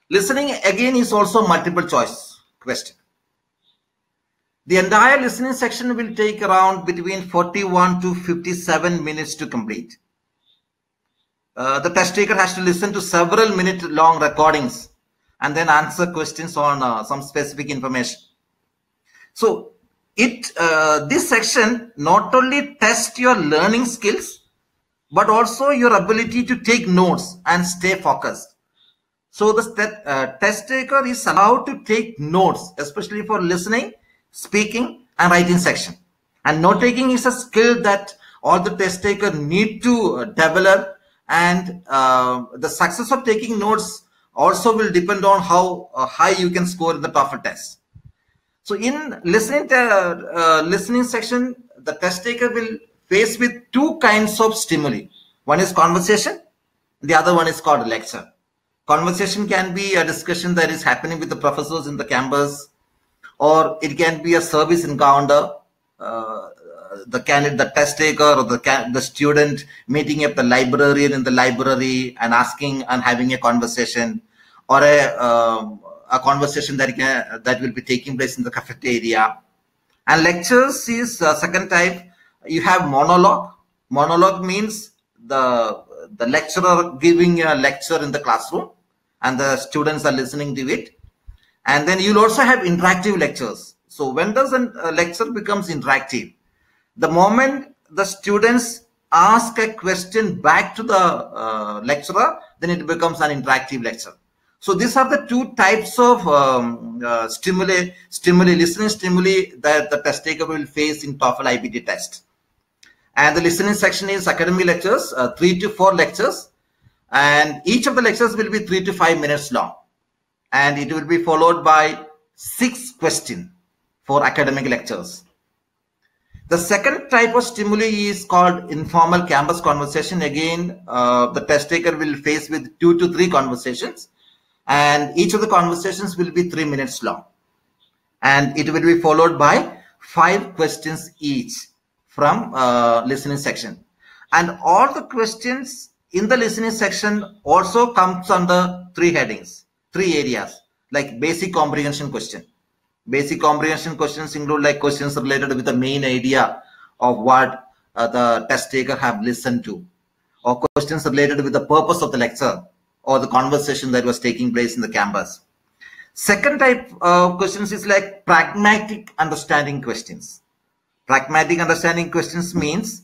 Listening again is also multiple choice question. The entire listening section will take around between 41 to 57 minutes to complete. The test taker has to listen to several minute long recordings and then answer questions on some specific information. So this section not only tests your learning skills, but also your ability to take notes and stay focused. So the test taker is allowed to take notes, especially for listening, speaking, and writing section. And note taking is a skill that all the test taker need to develop, and the success of taking notes also will depend on how high you can score in the TOEFL test. So in listening section, the test taker will face with two kinds of stimuli. One is conversation, the other one is called lecture. Conversation can be a discussion that is happening with the professors in the campus, or it can be a service encounter. The test taker or the student meeting up the librarian in the library and asking and having a conversation, or a conversation that will be taking place in the cafeteria. And lectures is second type. You have monologue. Monologue means the lecturer giving a lecture in the classroom and the students are listening to it. And then you'll also have interactive lectures. So when does a lecture becomes interactive? The moment the students ask a question back to the lecturer, then it becomes an interactive lecture. So these are the two types of listening stimuli that the test taker will face in TOEFL IBT test. And the listening section is academic lectures, 3 to 4 lectures, and each of the lectures will be 3 to 5 minutes long, and it will be followed by 6 questions for academic lectures. The second type of stimuli is called informal campus conversation. Again, the test taker will face with 2 to 3 conversations, and each of the conversations will be 3 minutes long, and it will be followed by 5 questions each from listening section. And all the questions in the listening section also comes under 3 headings, 3 areas, like basic comprehension question. Basic comprehension questions include like questions related with the main idea of what the test taker have listened to, or questions related with the purpose of the lecture or the conversation that was taking place in the campus. Second type of questions is like pragmatic understanding questions. Pragmatic understanding questions means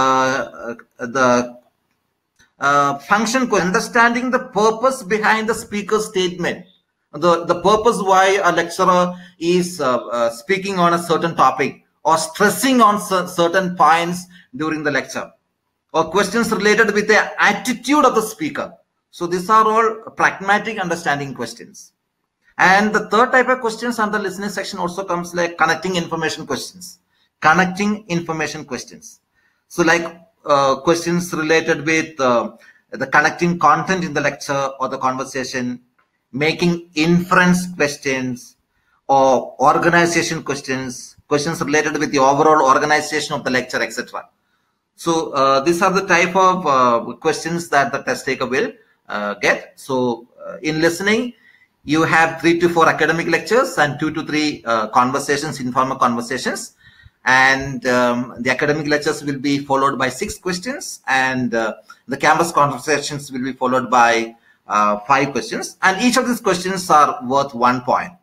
the function, understanding the purpose behind the speaker's statement, the purpose why a lecturer is speaking on a certain topic or stressing on certain points during the lecture, or questions related with the attitude of the speaker. So these are all pragmatic understanding questions. And the third type of questions under listening section also comes like connecting information questions. Connecting information questions. So like questions related with the connecting content in the lecture or the conversation, making inference questions, or organization questions, questions related with the overall organization of the lecture, etc. So these are the type of questions that the test taker will get. So in listening, you have 3 to 4 academic lectures and 2 to 3 conversations, informal conversations. And the academic lectures will be followed by 6 questions, and the campus conversations will be followed by 5 questions, and each of these questions are worth 1 point.